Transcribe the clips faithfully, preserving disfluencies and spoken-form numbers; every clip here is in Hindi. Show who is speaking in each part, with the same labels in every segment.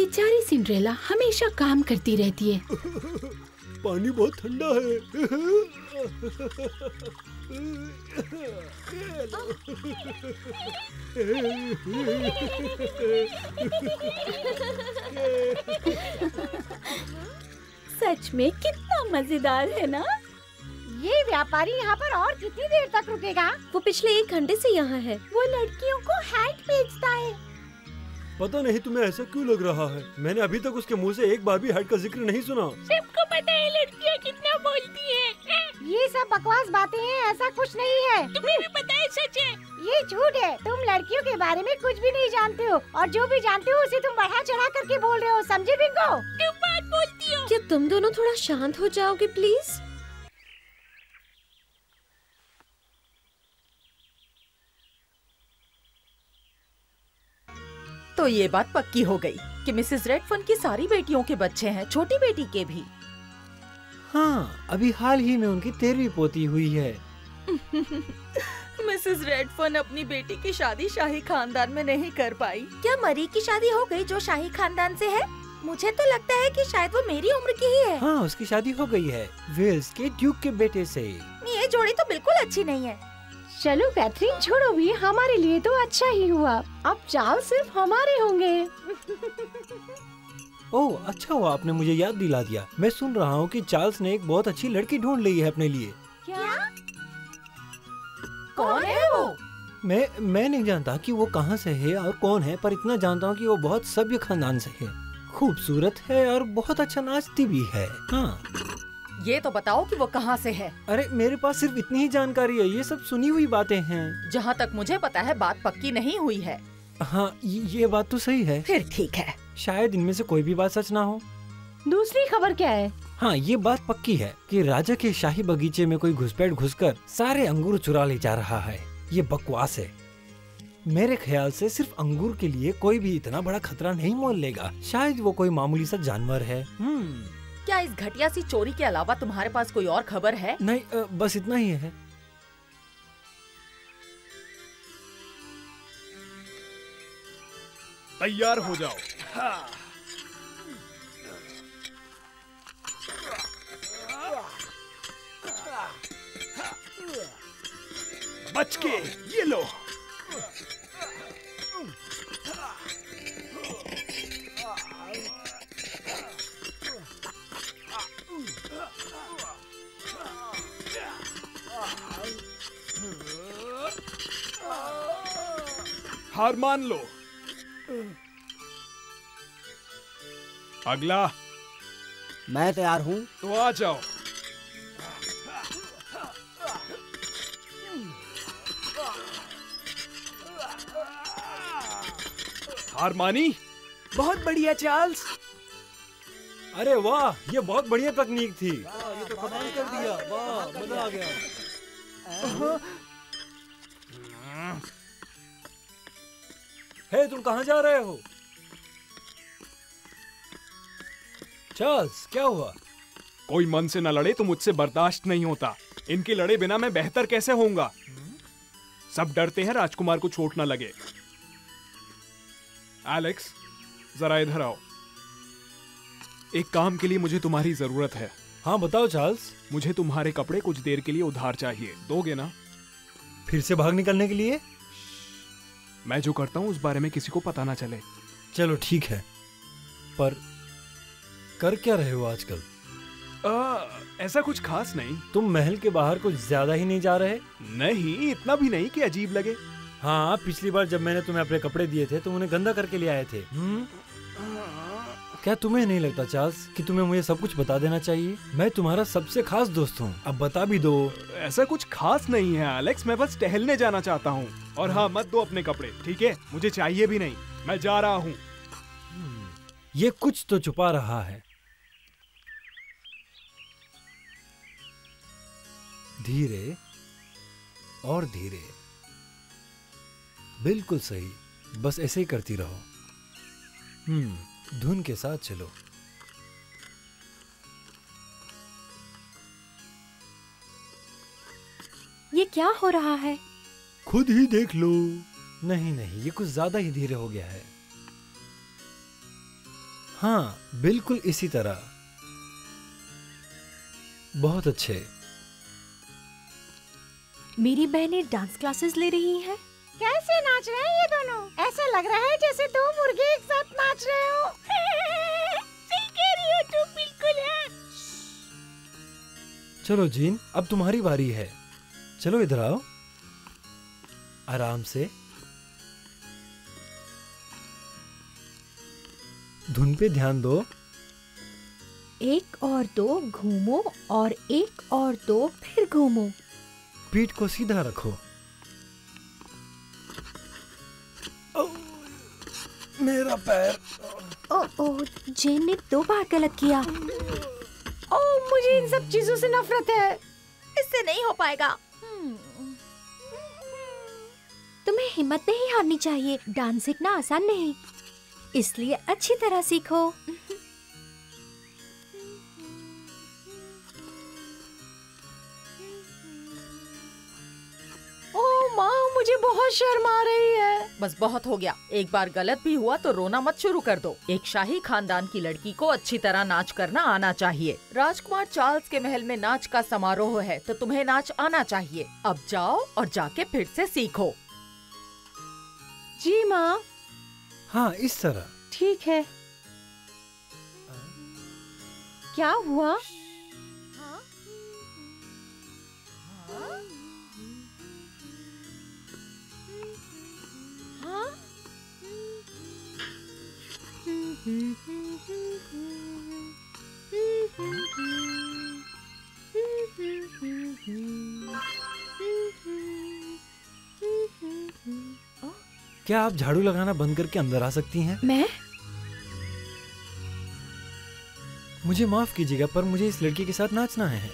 Speaker 1: बेचारी सिंड्रेला हमेशा काम करती रहती है।
Speaker 2: पानी बहुत ठंडा है।
Speaker 1: सच में कितना मजेदार है ना?
Speaker 3: ये व्यापारी यहाँ पर और कितनी देर तक रुकेगा?
Speaker 4: वो पिछले एक घंटे से यहाँ है।
Speaker 3: वो लड़कियों को हैट बेचता है।
Speaker 2: पता नहीं तुम्हें ऐसा क्यों लग रहा है, मैंने अभी तक उसके मुंह से एक बार भी हैट का जिक्र नहीं सुना।
Speaker 1: सबको पता है लड़कियाँ कितना बोलती है।
Speaker 3: ये सब बकवास बातें हैं, ऐसा कुछ नहीं है।
Speaker 1: तुम्हें भी पता है सच है।
Speaker 3: ये झूठ है, तुम लड़कियों के बारे में कुछ भी नहीं जानते हो, और जो भी जानते हो उसे तुम बढ़ा चढ़ा करके बोल रहे हो, समझे बिंगो?
Speaker 1: तुम बात बोलती हो।
Speaker 4: क्या तुम दोनों थोड़ा शांत हो जाओगे प्लीज?
Speaker 5: तो ये बात पक्की हो गई कि मिसेस रेडफर्न की सारी बेटियों के बच्चे हैं, छोटी बेटी के भी।
Speaker 6: हाँ, अभी हाल ही में उनकी तेरहवीं पोती हुई है।
Speaker 5: मिसेस रेडफर्न अपनी बेटी की शादी शाही खानदान में नहीं कर पाई।
Speaker 4: क्या मरी की शादी हो गई जो शाही खानदान से है? मुझे तो लगता है कि शायद वो मेरी उम्र की ही है।
Speaker 6: हाँ, उसकी शादी हो गई है वेल्स के ड्यूक के बेटे से।
Speaker 4: ये जोड़ी तो बिल्कुल अच्छी नहीं है।
Speaker 3: चलो कैथरीन, छोड़ो भी, हमारे लिए तो अच्छा ही हुआ। अब चार्ल्स सिर्फ हमारे होंगे।
Speaker 6: ओह, अच्छा हुआ आपने मुझे याद दिला दिया। मैं सुन रहा हूँ कि चार्ल्स ने एक बहुत अच्छी लड़की ढूंढ ली है अपने लिए।
Speaker 3: क्या?
Speaker 5: कौन है वो?
Speaker 6: मैं मैं नहीं जानता कि वो कहाँ से है और कौन है, पर इतना जानता हूँ कि वो बहुत सभ्य खानदान से है, खूबसूरत है और बहुत अच्छा नाचती भी है। हाँ,
Speaker 5: ये तो बताओ कि वो कहाँ से है।
Speaker 6: अरे मेरे पास सिर्फ इतनी ही जानकारी है, ये सब सुनी हुई बातें हैं।
Speaker 5: जहाँ तक मुझे पता है बात पक्की नहीं हुई है।
Speaker 6: हाँ, ये बात तो सही है।
Speaker 5: फिर ठीक है,
Speaker 6: शायद इनमें से कोई भी बात सच ना हो।
Speaker 3: दूसरी खबर क्या है?
Speaker 6: हाँ, ये बात पक्की है कि राजा के शाही बगीचे में कोई घुसपैठ घुसकर सारे अंगूर चुरा ले जा रहा है। ये बकवास है। मेरे ख्याल से सिर्फ अंगूर के लिए कोई भी इतना बड़ा खतरा नहीं मोल लेगा। शायद वो कोई मामूली सा जानवर है। हम्म
Speaker 5: क्या इस घटिया सी चोरी के अलावा तुम्हारे पास कोई और खबर है?
Speaker 6: नहीं, आ, बस इतना ही है।
Speaker 7: तैयार हो जाओ। हाँ। बच के, ये लो। हार मान लो। अगला।
Speaker 8: मैं तैयार हूँ।
Speaker 7: तो आ जाओ। हार मानी?
Speaker 8: बहुत बढ़िया चार्ल्स।
Speaker 6: अरे वाह, ये बहुत बढ़िया तकनीक थी।
Speaker 2: ये तो कमाल कर दिया। वाह, मजा आ गया।
Speaker 6: हे, तुम कहाँ जा रहे हो? चार्ल्स, क्या हुआ?
Speaker 7: कोई मन से न लड़े तो मुझसे बर्दाश्त नहीं होता। इनके लड़े बिना मैं बेहतर कैसे होऊंगा? सब डरते हैं राजकुमार को चोट न लगे। एलेक्स, जरा इधर आओ। एक काम के लिए मुझे तुम्हारी जरूरत है।
Speaker 6: हाँ, बताओ चार्ल्स।
Speaker 7: मुझे तुम्हारे कपड़े कुछ देर के लिए उधार चाहिए, दोगे ना?
Speaker 6: फिर से भाग निकलने के लिए?
Speaker 7: मैं जो करता हूँ उस बारे में किसी को पता ना चले।
Speaker 6: चलो ठीक है, पर कर क्या रहे हो आजकल?
Speaker 7: आ, ऐसा कुछ खास नहीं।
Speaker 6: तुम महल के बाहर कुछ ज्यादा ही नहीं जा रहे?
Speaker 7: नहीं, इतना भी नहीं कि अजीब लगे।
Speaker 6: हाँ, पिछली बार जब मैंने तुम्हें अपने कपड़े दिए थे तुम उन्हें गंदा करके ले आए थे। हम्म? क्या तुम्हें नहीं लगता चार्ल्स कि तुम्हें मुझे सब कुछ बता देना चाहिए? मैं तुम्हारा सबसे खास दोस्त हूँ, अब बता भी दो।
Speaker 7: ऐसा कुछ खास नहीं है एलेक्स, मैं बस टहलने जाना चाहता हूँ। और हाँ, मत दो अपने कपड़े, ठीक है? मुझे चाहिए भी नहीं, मैं जा रहा हूँ।
Speaker 6: ये कुछ तो छुपा रहा है। धीरे और धीरे, बिल्कुल सही, बस ऐसे ही करती रहो। हम्म धुन के साथ चलो।
Speaker 4: ये क्या हो रहा है?
Speaker 6: खुद ही देख लो। नहीं नहीं, ये कुछ ज्यादा ही धीरे हो गया है। हाँ, बिल्कुल इसी तरह। बहुत अच्छे।
Speaker 1: मेरी बहनें डांस क्लासेस ले रही हैं।
Speaker 3: कैसे नाच रहे हैं ये दोनों? ऐसा लग रहा है जैसे दो मुर्गे एक साथ नाच रहे हो।
Speaker 1: सही कह रही हो तुम, बिल्कुल है।
Speaker 6: चलो जीन, अब तुम्हारी बारी है। चलो इधर आओ, आराम से। धुन पे ध्यान दो।
Speaker 1: एक और दो घूमो और एक और दो फिर घूमो।
Speaker 6: पीठ को सीधा रखो। ओ, मेरा पैर।
Speaker 1: ओ ओ जेन ने दो बार गलत किया।
Speaker 3: ओ, मुझे इन सब चीजों से नफरत है।
Speaker 4: इससे नहीं हो पाएगा।
Speaker 1: तुम्हें हिम्मत नहीं हारनी चाहिए। डांस सीखना आसान नहीं, इसलिए अच्छी तरह सीखो।
Speaker 3: मुझे बहुत शर्म आ रही है।
Speaker 5: बस बहुत हो गया। एक बार गलत भी हुआ तो रोना मत शुरू कर दो। एक शाही खानदान की लड़की को अच्छी तरह नाच करना आना चाहिए। राजकुमार चार्ल्स के महल में नाच का समारोह है तो तुम्हें नाच आना चाहिए। अब जाओ और जाके फिर से सीखो।
Speaker 3: जी माँ।
Speaker 6: हाँ, इस तरह।
Speaker 3: ठीक है। क्या हुआ?
Speaker 6: क्या आप झाड़ू लगाना बंद करके अंदर आ सकती हैं?
Speaker 1: मैं?
Speaker 6: मुझे माफ कीजिएगा, पर मुझे इस लड़की के साथ नाचना है।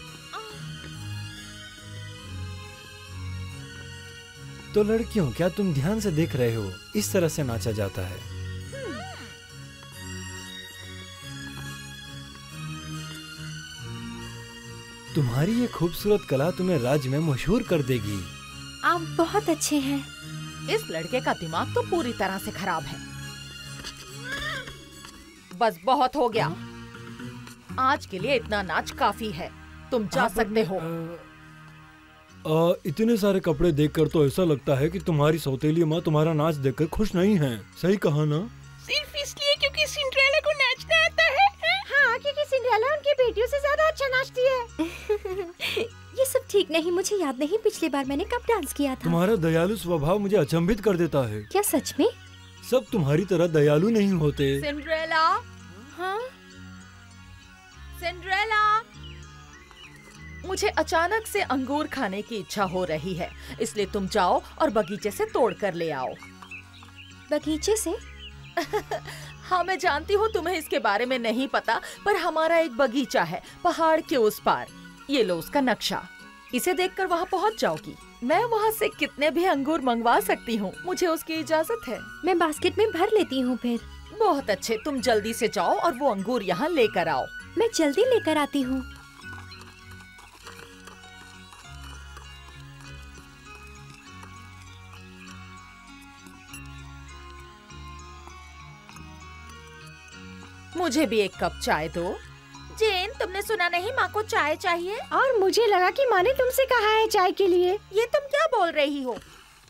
Speaker 6: तो लड़कियों, क्या तुम ध्यान से देख रहे हो? इस तरह से नाचा जाता है। तुम्हारी ये खूबसूरत कला तुम्हें राज्य में मशहूर कर देगी।
Speaker 1: आप बहुत अच्छे हैं।
Speaker 5: इस लड़के का दिमाग तो पूरी तरह से खराब है। बस बहुत हो गया। आज के लिए इतना नाच काफी है। तुम जा सकते हो।
Speaker 2: आ, इतने सारे कपड़े देखकर तो ऐसा लगता है कि तुम्हारी सौतेली माँ तुम्हारा नाच देखकर खुश नहीं है। सही कहा ना?
Speaker 1: सिर्फ इसलिए क्योंकि सिंड्रेला को नाचना आता है।
Speaker 3: हाँ, क्योंकि सिंड्रेला उनकी बेटियों से ज्यादा अच्छा नाचती है।
Speaker 1: ये सब ठीक नहीं। मुझे याद नहीं पिछली बार मैंने कब डांस किया था।
Speaker 2: तुम्हारा दयालु स्वभाव मुझे अचंभित कर देता है।
Speaker 1: क्या सच में?
Speaker 2: सब तुम्हारी तरह दयालु नहीं होते।
Speaker 5: सिंड्रेला।
Speaker 1: हाँ?
Speaker 5: सिंड्रेला, मुझे अचानक से अंगूर खाने की इच्छा हो रही है, इसलिए तुम जाओ और बगीचे से तोड़ कर ले आओ।
Speaker 1: बगीचे से?
Speaker 5: हाँ, मैं जानती हूँ तुम्हें इसके बारे में नहीं पता, पर हमारा एक बगीचा है पहाड़ के उस पार। ये लो उसका नक्शा। इसे देखकर वहाँ पहुँच जाओगी। मैं वहाँ से कितने भी अंगूर मंगवा सकती हूँ। मुझे उसकी इजाजत है।
Speaker 1: मैं बास्केट में भर लेती हूँ फिर।
Speaker 5: बहुत अच्छे, तुम जल्दी से जाओ और वो अंगूर यहाँ लेकर आओ।
Speaker 1: मैं जल्दी लेकर आती हूँ।
Speaker 5: मुझे भी एक कप चाय दो।
Speaker 4: जेन, तुमने सुना नहीं, माँ को चाय चाहिए।
Speaker 3: और मुझे लगा कि माँ ने तुमसे कहा है चाय के लिए।
Speaker 4: ये तुम क्या बोल रही हो?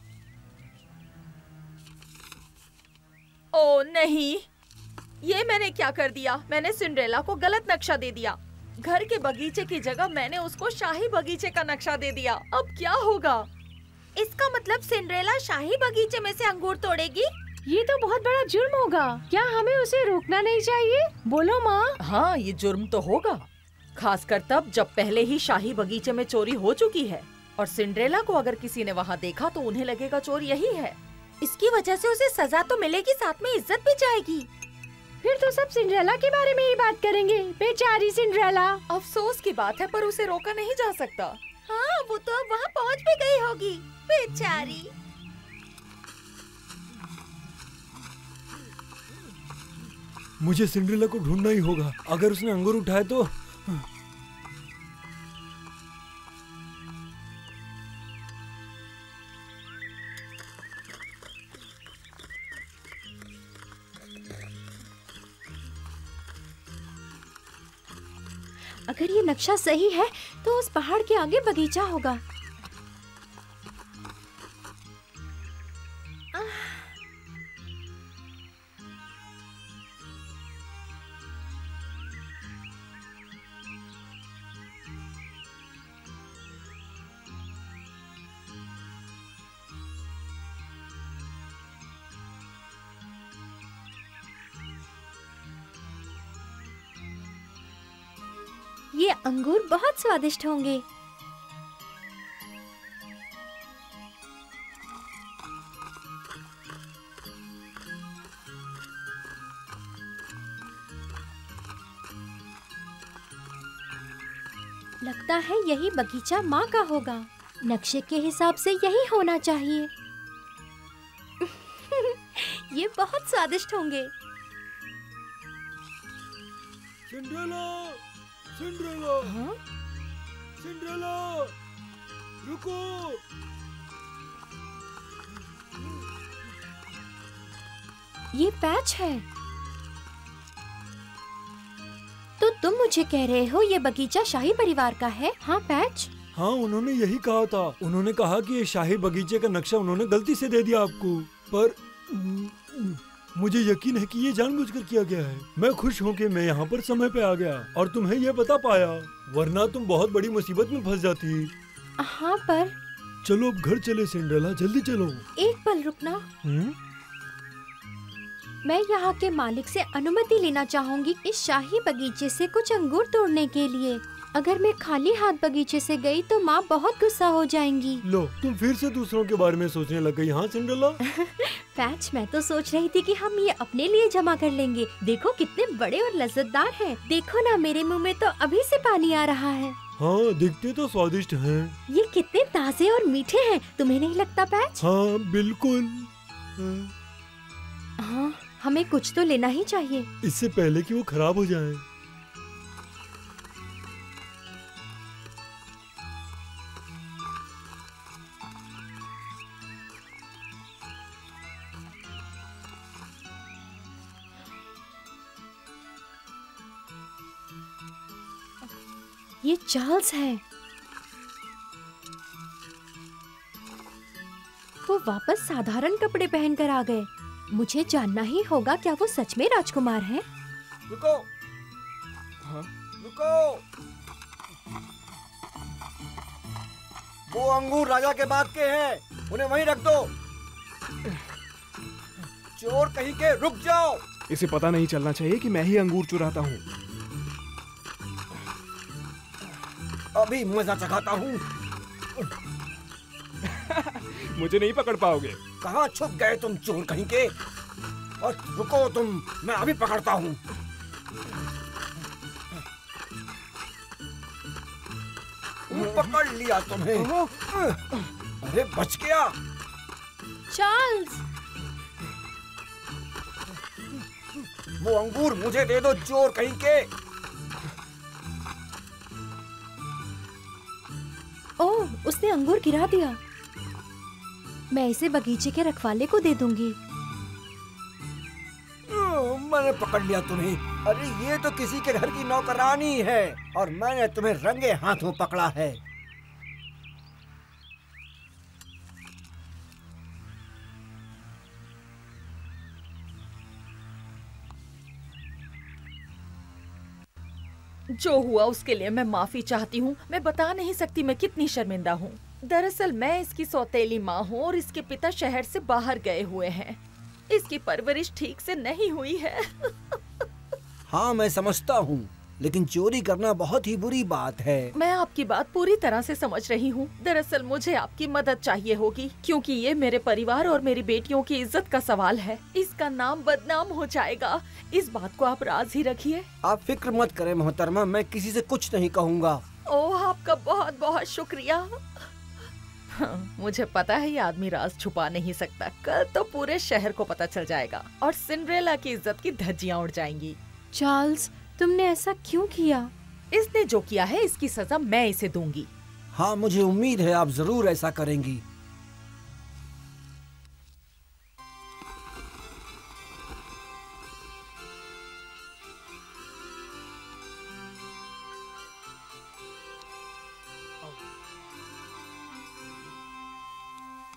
Speaker 5: ओ नहीं, ये मैंने क्या कर दिया? मैंने सिंड्रेला को गलत नक्शा दे दिया। घर के बगीचे की जगह मैंने उसको शाही बगीचे का नक्शा दे दिया। अब क्या होगा?
Speaker 4: इसका मतलब सिंड्रेला शाही बगीचे में से अंगूर तोड़ेगी?
Speaker 3: ये तो बहुत बड़ा जुर्म होगा। क्या हमें उसे रोकना नहीं चाहिए? बोलो माँ।
Speaker 5: हाँ, ये जुर्म तो होगा, खासकर तब जब पहले ही शाही बगीचे में चोरी हो चुकी है। और सिंड्रेला को अगर किसी ने वहाँ देखा तो उन्हें लगेगा चोर यही है।
Speaker 4: इसकी वजह से उसे सजा तो मिलेगी, साथ में इज्जत भी जाएगी।
Speaker 3: फिर तो सब सिंड्रेला के बारे में ही बात करेंगे। बेचारी सिंड्रेला।
Speaker 5: अफसोस की बात है, पर उसे रोका नहीं जा सकता।
Speaker 4: हाँ, वो तो अब वहाँ पहुँच भी गई होगी, बेचारी।
Speaker 2: मुझे सिंड्रेला को ढूंढना ही होगा। अगर उसने अंगूर उठाए तो
Speaker 1: अगर ये नक्शा सही है तो उस पहाड़ के आगे बगीचा होगा। ये अंगूर बहुत स्वादिष्ट होंगे। लगता है यही बगीचा माँ का होगा। नक्शे के हिसाब से यही होना चाहिए। ये बहुत स्वादिष्ट होंगे।
Speaker 2: सिंड्रेला, सिंड्रेला,
Speaker 1: हाँ?
Speaker 2: सिंड्रेला, रुको।
Speaker 1: ये पैच है। तो तुम मुझे कह रहे हो ये बगीचा शाही परिवार का है? हाँ पैच।
Speaker 2: हाँ, उन्होंने यही कहा था। उन्होंने कहा कि ये शाही बगीचे का नक्शा उन्होंने गलती से दे दिया आपको, पर मुझे यकीन है कि ये जानबूझकर किया गया है। मैं खुश हूँ कि मैं यहाँ पर समय पे आ गया और तुम्हें ये बता पाया, वरना तुम बहुत बड़ी मुसीबत में फंस जाती।
Speaker 1: हाँ पर
Speaker 2: चलो अब घर चले सिंड्रेला, जल्दी चलो।
Speaker 1: एक पल रुकना।
Speaker 2: हुँ?
Speaker 1: मैं यहाँ के मालिक से अनुमति लेना चाहूँगी इस शाही बगीचे से कुछ अंगूर तोड़ने के लिए। अगर मैं खाली हाथ बगीचे से गई तो माँ बहुत गुस्सा हो जाएंगी।
Speaker 2: लो, तुम फिर से दूसरों के बारे में सोचने लग गई। हाँ सिंड्रेला।
Speaker 1: पैच, मैं तो सोच रही थी कि हम ये अपने लिए जमा कर लेंगे। देखो कितने बड़े और लज्जतदार हैं। देखो ना, मेरे मुंह में तो अभी से पानी आ रहा है।
Speaker 2: हाँ, दिखते तो स्वादिष्ट हैं।
Speaker 1: ये कितने ताजे और मीठे हैं, तुम्हें नहीं लगता पैच?
Speaker 2: हाँ बिल्कुल।
Speaker 1: हाँ, हमें कुछ तो लेना ही चाहिए
Speaker 2: इससे पहले कि वो खराब हो जाएं।
Speaker 1: ये चार्ल्स है। वो वापस साधारण कपड़े पहनकर आ गए। मुझे जानना ही होगा, क्या वो सच में राजकुमार हैं?
Speaker 8: रुको।
Speaker 7: हाँ?
Speaker 8: रुको। वो अंगूर राजा के बाग के हैं, उन्हें वहीं रख दो। चोर कहीं के, रुक जाओ।
Speaker 7: इसे पता नहीं चलना चाहिए कि मैं ही अंगूर चुराता हूँ।
Speaker 8: अभी मजा चखाता हूँ।
Speaker 7: मुझे नहीं पकड़ पाओगे।
Speaker 8: कहाँ छुप गए तुम चोर कहीं के? और रुको तुम, मैं अभी पकड़ता हूँ। पकड़ लिया तुम्हें। अरे बच गया।
Speaker 1: चार्ल्स,
Speaker 8: वो अंगूर मुझे दे दो, चोर कहीं के।
Speaker 1: ओह, उसने अंगूर गिरा दिया। मैं इसे बगीचे के रखवाले को दे दूंगी।
Speaker 8: मैंने पकड़ लिया तुम्हें। अरे ये तो किसी के घर की नौकरानी है और मैंने तुम्हें रंगे हाथों पकड़ा है।
Speaker 5: जो हुआ उसके लिए मैं माफी चाहती हूँ। मैं बता नहीं सकती मैं कितनी शर्मिंदा हूँ। दरअसल मैं इसकी सौतेली माँ हूँ और इसके पिता शहर से बाहर गए हुए हैं। इसकी परवरिश ठीक से नहीं हुई है।
Speaker 8: हाँ मैं समझता हूँ, लेकिन चोरी करना बहुत ही बुरी बात है।
Speaker 5: मैं आपकी बात पूरी तरह से समझ रही हूँ। दरअसल मुझे आपकी मदद चाहिए होगी, क्योंकि ये मेरे परिवार और मेरी बेटियों की इज्जत का सवाल है। इसका नाम बदनाम हो जाएगा। इस बात को आप राज ही रखिए।
Speaker 8: आप फिक्र मत करें मोहतरमा, मैं किसी से कुछ नहीं कहूँगा।
Speaker 5: ओह, आपका बहुत बहुत शुक्रिया। हाँ, मुझे पता है ये आदमी राज छुपा नहीं सकता। कल तो पूरे शहर को पता चल जाएगा और सिंड्रेला की इज्जत की धज्जियां उड़ जाएंगी।
Speaker 1: चार्ल्स, तुमने ऐसा क्यों किया?
Speaker 5: इसने जो किया है इसकी सजा मैं इसे दूंगी।
Speaker 8: हाँ मुझे उम्मीद है आप जरूर ऐसा करेंगी।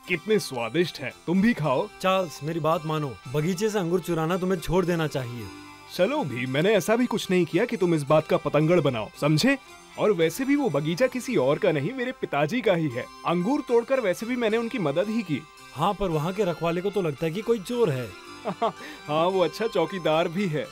Speaker 7: कितने स्वादिष्ट हैं। तुम भी खाओ।
Speaker 2: चार्ल्स मेरी बात मानो, बगीचे से अंगूर चुराना तुम्हें छोड़ देना चाहिए।
Speaker 7: चलो भी, मैंने ऐसा भी कुछ नहीं किया कि तुम इस बात का पतंगड़ बनाओ, समझे? और वैसे भी वो बगीचा किसी और का नहीं, मेरे पिताजी का ही है। अंगूर तोड़कर वैसे भी मैंने उनकी मदद ही की।
Speaker 2: हाँ, पर वहाँ के रखवाले को तो लगता है कि कोई चोर है।
Speaker 7: हाँ, वो अच्छा चौकीदार भी है।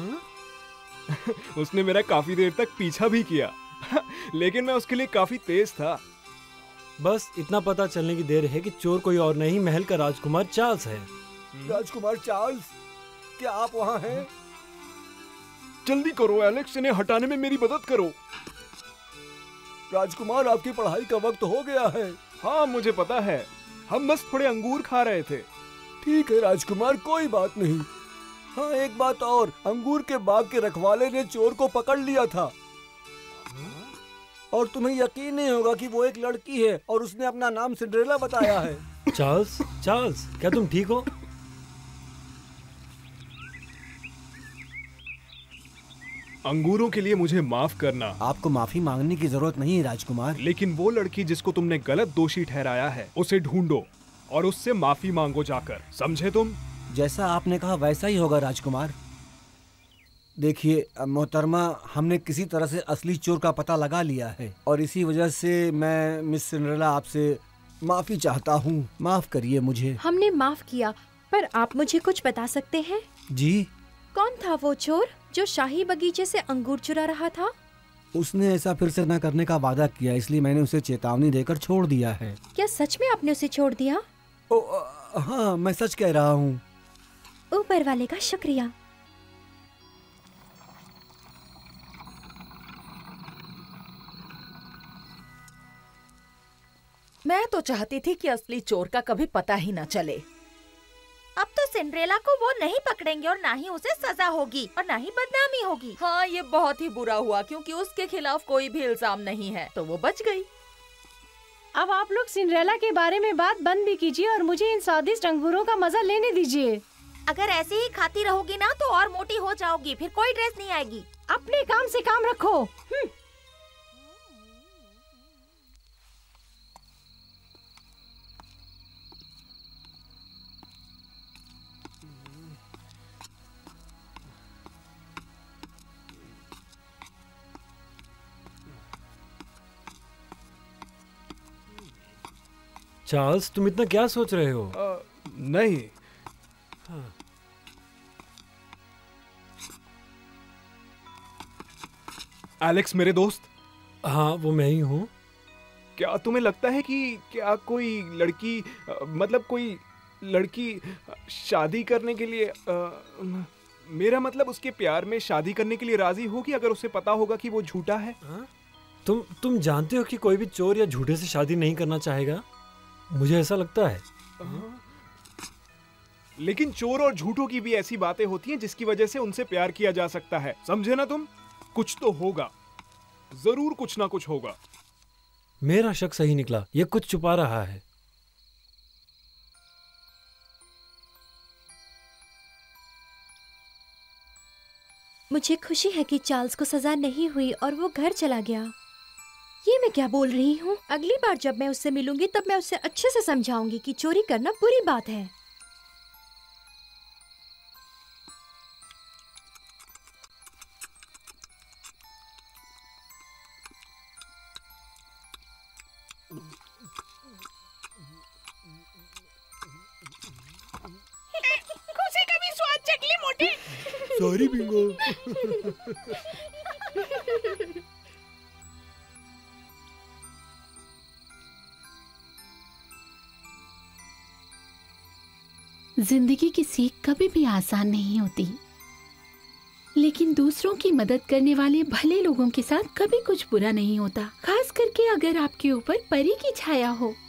Speaker 7: उसने मेरा काफी देर तक पीछा भी किया, लेकिन मैं उसके लिए काफी तेज था।
Speaker 2: बस इतना पता चलने की देर है कि चोर कोई और नहीं, महल का राजकुमार चार्ल्स है।
Speaker 8: राजकुमार चार्ल्स, क्या आप वहाँ हैं?
Speaker 7: जल्दी करो एलेक्स, इन्हें हटाने में मेरी मदद करो।
Speaker 8: राजकुमार, आपकी पढ़ाई का वक्त हो गया है।
Speaker 7: हाँ, मुझे पता है, हम बस थोड़े अंगूर खा रहे थे।
Speaker 8: ठीक है राजकुमार, कोई बात नहीं। हाँ, एक बात और, अंगूर के बाग के रखवाले ने चोर को पकड़ लिया था। और तुम्हें यकीन नहीं होगा कि वो एक लड़की है और उसने अपना नाम सिंड्रेला बताया है।
Speaker 2: चार्ल्स, चार्ल्स, क्या तुम ठीक हो?
Speaker 7: अंगूरों के लिए मुझे माफ करना।
Speaker 8: आपको माफी मांगने की जरूरत नहीं है राजकुमार।
Speaker 7: लेकिन वो लड़की जिसको तुमने गलत दोषी ठहराया है, उसे ढूंढो और उससे माफी मांगो जाकर, समझे तुम?
Speaker 8: जैसा आपने कहा वैसा ही होगा राजकुमार। देखिए मोहतरमा, हमने किसी तरह से असली चोर का पता लगा लिया है और इसी वजह से मैं मिस सिंड्रेला आपसे माफी चाहता हूँ। माफ करिए मुझे।
Speaker 1: हमने माफ किया, पर आप मुझे कुछ बता सकते हैं?
Speaker 8: जी।
Speaker 1: कौन था वो चोर जो शाही बगीचे से अंगूर चुरा रहा था?
Speaker 8: उसने ऐसा फिर से न करने का वादा किया, इसलिए मैंने उसे चेतावनी देकर छोड़ दिया है।
Speaker 1: क्या सच में आपने उसे छोड़ दिया?
Speaker 8: ओ, आ, हाँ, मैं सच कह रहा हूँ।
Speaker 1: ऊपर वाले का शुक्रिया।
Speaker 5: मैं तो चाहती थी कि असली चोर का कभी पता ही न चले।
Speaker 4: अब तो सिंड्रेला को वो नहीं पकड़ेंगे और ना ही उसे सजा होगी और ना ही बदनामी होगी।
Speaker 5: हाँ, ये बहुत ही बुरा हुआ क्योंकि उसके खिलाफ कोई भी इल्जाम नहीं है, तो वो बच गई।
Speaker 3: अब आप लोग सिंड्रेला के बारे में बात बंद भी कीजिए और मुझे इन स्वादिष्ट अंगूरों का मजा लेने दीजिए।
Speaker 4: अगर ऐसे ही खाती रहोगी ना तो और मोटी हो जाओगी, फिर कोई ड्रेस नहीं आएगी।
Speaker 3: अपने काम से काम रखो। हम्म।
Speaker 2: चार्ल्स, तुम इतना क्या सोच रहे हो?
Speaker 7: आ, नहीं।
Speaker 2: हाँ।
Speaker 7: एलेक्स मेरे दोस्त।
Speaker 2: हाँ, वो मैं ही हूँ।
Speaker 7: क्या तुम्हें लगता है कि क्या कोई लड़की, मतलब कोई लड़की शादी करने के लिए, आ, मेरा मतलब उसके प्यार में शादी करने के लिए राजी होगी अगर उसे पता होगा कि वो झूठा है?
Speaker 2: हाँ? तुम तुम जानते हो कि कोई भी चोर या झूठे से शादी नहीं करना चाहेगा। मुझे ऐसा लगता है।
Speaker 7: लेकिन चोर और झूठों की भी ऐसी बातें होती हैं जिसकी वजह से उनसे प्यार किया जा सकता है, समझे ना तुम? कुछ तो होगा, जरूर कुछ ना कुछ होगा।
Speaker 2: मेरा शक सही निकला, ये कुछ छुपा रहा है।
Speaker 1: मुझे खुशी है कि चार्ल्स को सजा नहीं हुई और वो घर चला गया। ये मैं क्या बोल रही हूँ? अगली बार जब मैं उससे मिलूंगी तब मैं उससे अच्छे से समझाऊंगी कि चोरी करना बुरी बात है।
Speaker 3: खुशी का भी स्वाद चकली मोटी।
Speaker 2: Sorry Bingo.
Speaker 9: जिंदगी की सीख कभी भी आसान नहीं होती, लेकिन दूसरों की मदद करने वाले भले लोगों के साथ कभी कुछ बुरा नहीं होता, खास करके अगर आपके ऊपर परी की छाया हो।